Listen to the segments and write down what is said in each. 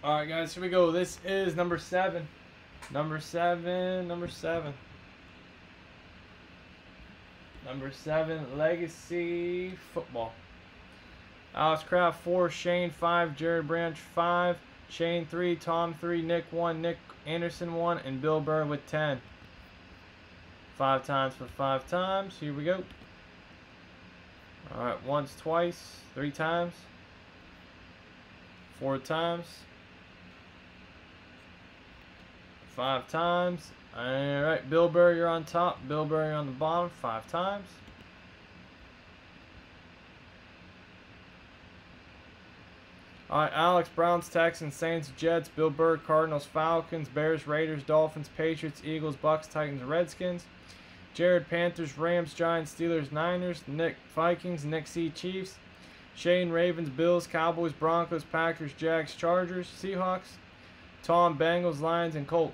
Alright, guys, here we go. This is number 7. Number 7, number 7. Number 7, Legacy Football. Alex Kraft 4, Shane 5, Jared Branch 5, Shane 3, Tom 3, Nick 1, Nick Anderson 1, and Bill Burr with 10. 5 times for 5 times. Here we go. Alright, once, twice, 3 times, 4 times, 5 times. Alright, Bill Burr, you're on top. Bill Burr, you're on the bottom. 5 times. Alright, Alex, Browns, Texans, Saints, Jets, Bill Burr, Cardinals, Falcons, Bears, Raiders, Dolphins, Patriots, Eagles, Bucks, Titans, Redskins. Jared, Panthers, Rams, Giants, Steelers, Niners. Nick, Vikings, Nick C, Chiefs. Shane, Ravens, Bills, Cowboys, Broncos, Packers, Jags, Chargers, Seahawks. Tom, Bengals, Lions, and Colts.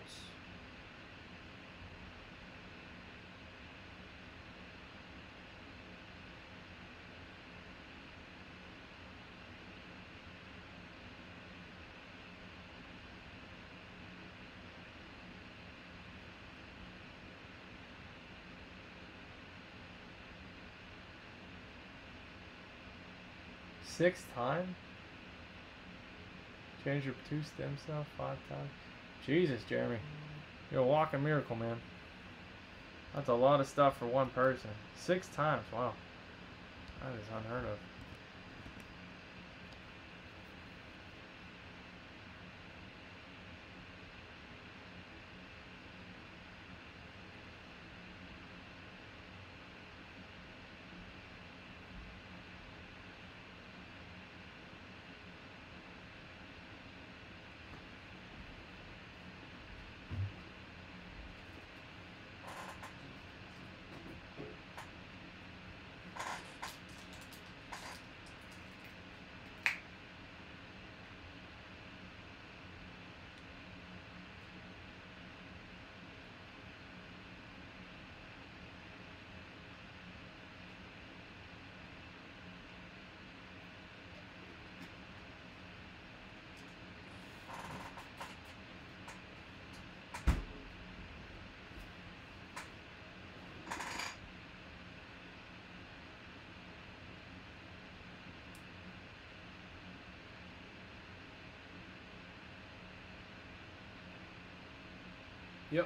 Sixth time? Change your 2 stem cell 5 times. Jesus, Jeremy. You're a walking miracle, man. That's a lot of stuff for one person. 6 times, wow. That is unheard of. Yep.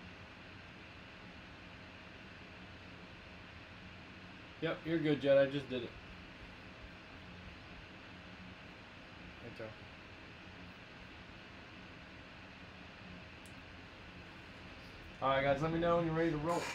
Yep, you're good, Jed. I just did it. Right there. Alright, guys, let me know when you're ready to roll.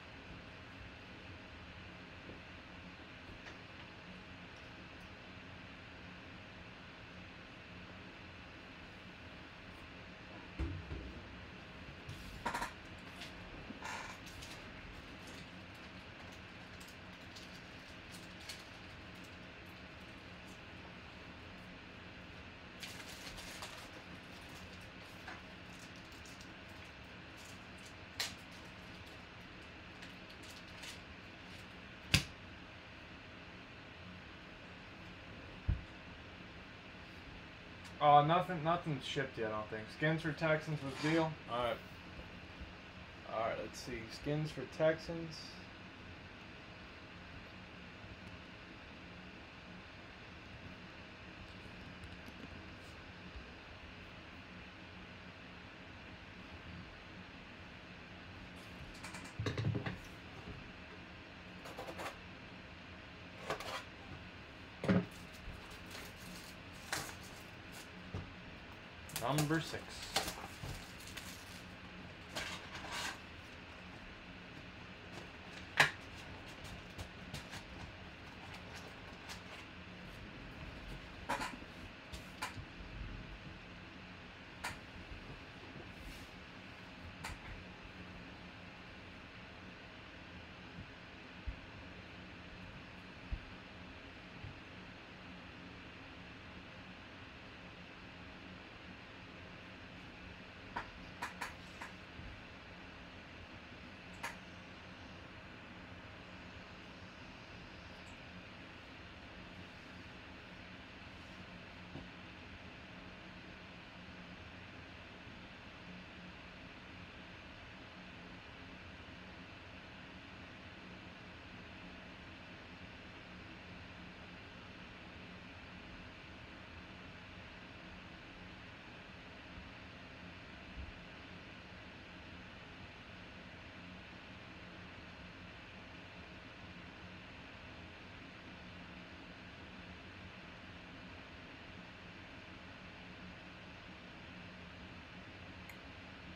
Nothing's shipped yet, I don't think. Skins for Texans was deal. Alright. Alright, let's see. Skins for Texans. Number 6.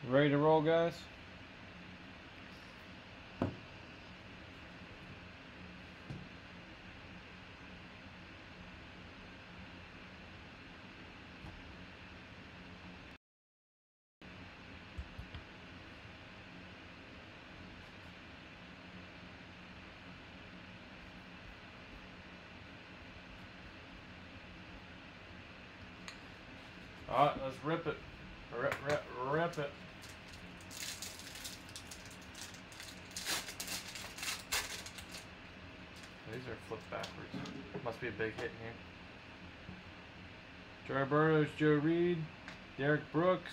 Ready to roll, guys? Alright, let's rip it. Rip it. These are flipped backwards. Must be a big hit in here. Joe Roberto's Joe Reed. Derek Brooks.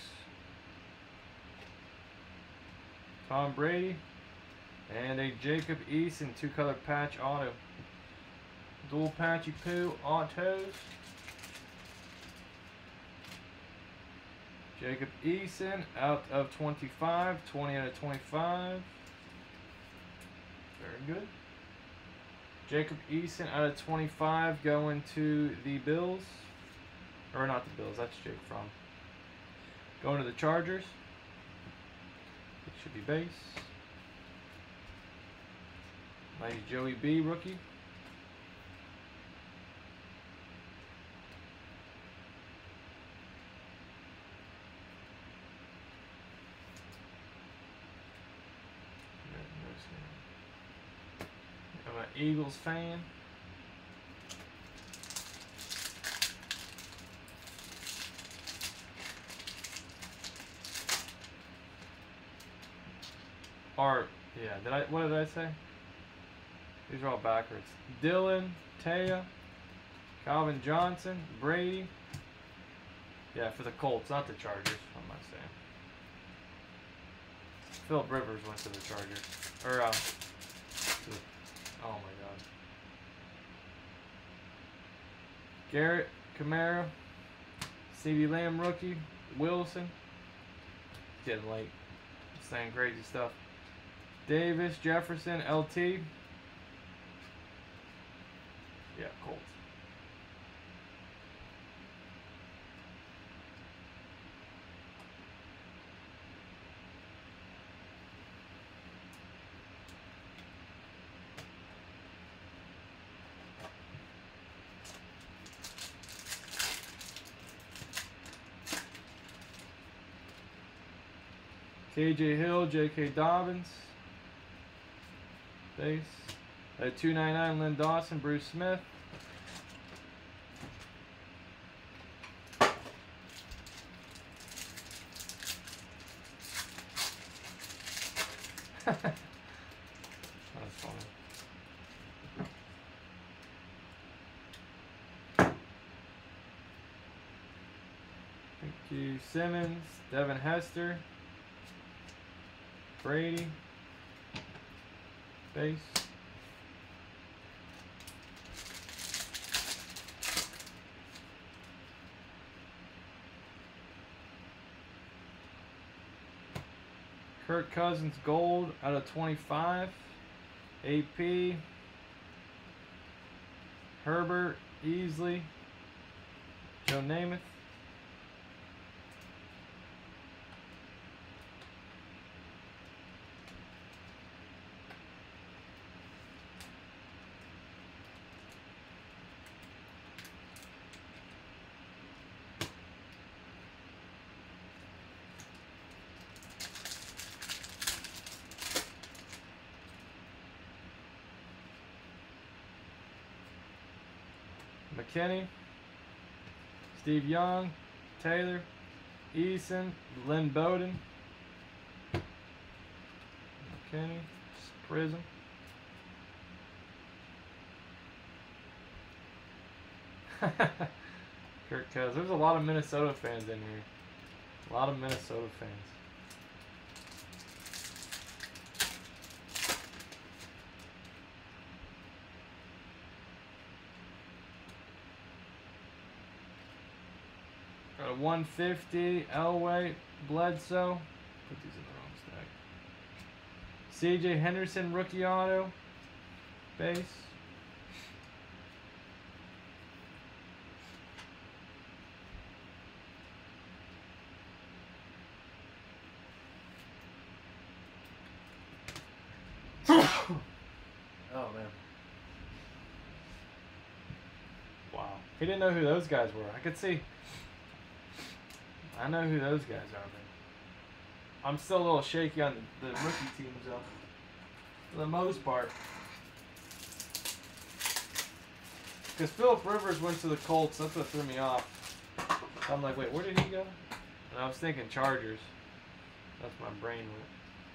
Tom Brady. And a Jacob Eason 2-color patch auto. Dual patchy poo autos. Jacob Eason out of 25. 20 out of 25. Very good. Jacob Eason out of 25 going to the Bills. Or not the Bills, that's Jake Fromm. Going to the Chargers. It should be base. Nice Joey B rookie. I'm an Eagles fan. Or, yeah, what did I say? These are all backwards. Dylan, Taya, Calvin Johnson, Brady. Yeah, for the Colts, not the Chargers. What am I saying? Philip Rivers went to the Chargers. Or, oh my God. Garrett, Kamara, CeeDee Lamb rookie, Wilson. Getting late. Saying crazy stuff. Davis, Jefferson, LT. Yeah, Colts. KJ Hill, J.K. Dobbins. Base. 299, Lynn Dawson, Bruce Smith. That's funny. Thank you. Simmons, Devin Hester, Brady, base. Kirk Cousins gold out of 25. AP. Herbert, Easley, Joe Namath. McKinney, Steve Young, Taylor, Eason, Lynn Bowden, McKinney, Prism. Kirk Cousins. There's a lot of Minnesota fans in here. A lot of Minnesota fans. Got a 150, Elway, Bledsoe. Put these in the wrong stack. CJ Henderson, rookie auto. Base. Oh, man. Wow. He didn't know who those guys were. I could see. I know who those guys are, man. I'm still a little shaky on the rookie teams, though. For the most part. Because Phillip Rivers went to the Colts. That's what threw me off. I'm like, wait, where did he go? And I was thinking Chargers. That's my brain went.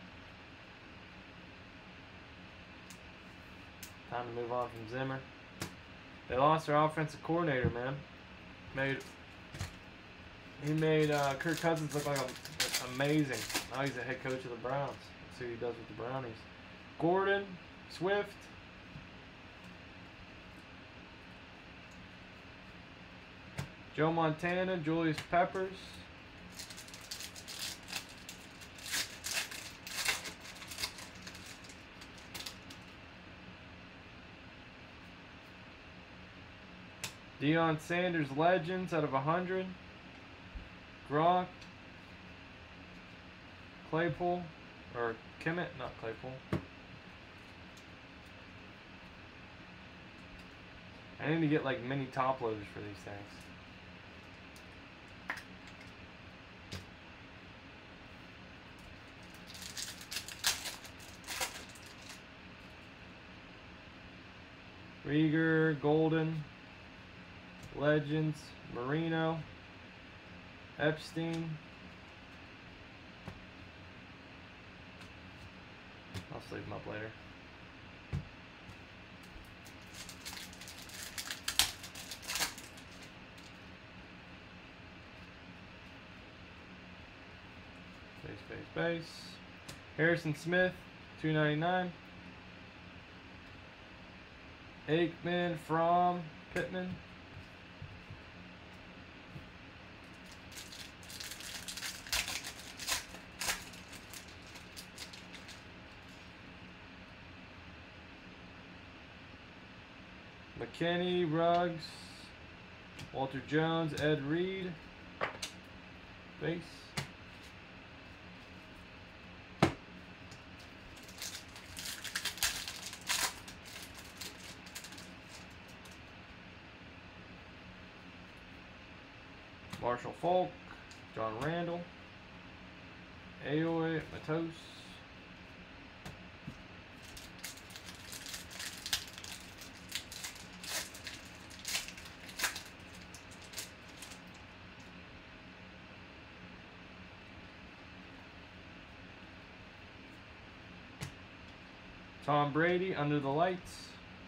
Time to move on from Zimmer. They lost their offensive coordinator, man. He made Kirk Cousins look like amazing. Now he's the head coach of the Browns. Let's see what he does with the Brownies. Gordon, Swift. Joe Montana, Julius Peppers. Deion Sanders, Legends out of 100. Gronk. Claypool. Or Kemet, not Claypool. I need to get like mini top loaders for these things. Rieger, Golden, Legends, Marino, Epstein. I'll sleeve them up later. Base. Harrison Smith, $2.99. Aikman, Fromm, Pittman. McKinney, Ruggs, Walter Jones, Ed Reed. Base. Marshall Falk, John Randall, Aoy, Matos. Tom Brady, Under the Lights.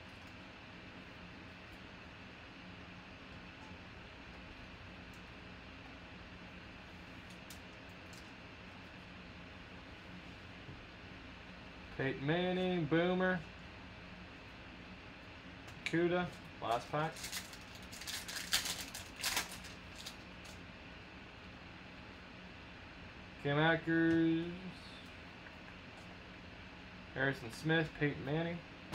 Peyton Manning, Boomer, Kuda, last pack. Cam Akers, Harrison Smith, Peyton Manning.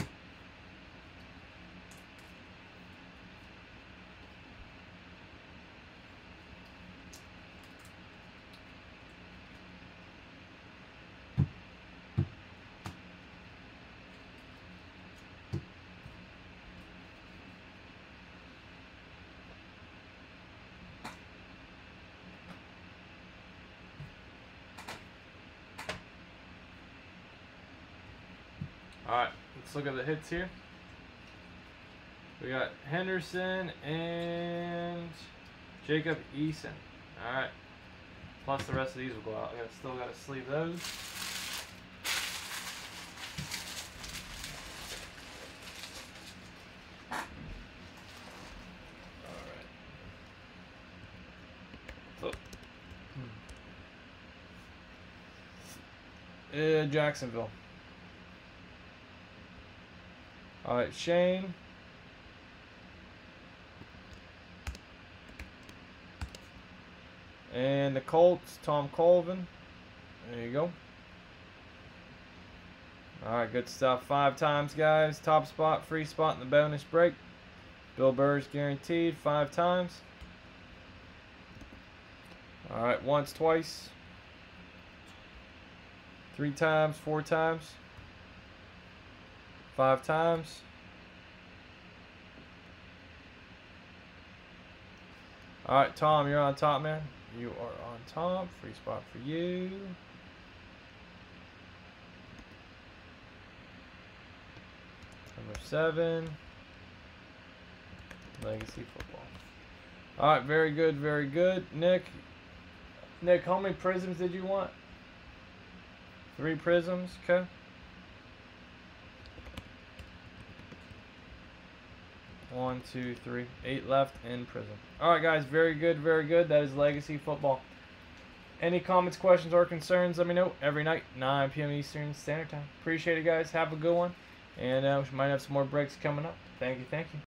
Alright, let's look at the hits here. We got Henderson and Jacob Eason. Alright. Plus the rest of these will go out. I still got to sleeve those. Alright. So. Jacksonville. Alright, Shane. And the Colts, Tom Colvin. There you go. Alright, good stuff. 5 times, guys. Top spot, free spot in the bonus break. Bill Burr's guaranteed 5 times. Alright, once, twice. 3 times, 4 times. 5 times. All right, Tom, you're on top, man. You are on top. Free spot for you. Number 7. Legacy football. All right, very good, very good. Nick, how many prisms did you want? 3 prisms, okay. 1, 2, 3, 8 left in prism. All right, guys, very good, very good. That is Legacy football. Any comments, questions, or concerns, let me know. Every night, 9 p.m. Eastern Standard Time. Appreciate it, guys. Have a good one. And we might have some more breaks coming up. Thank you, thank you.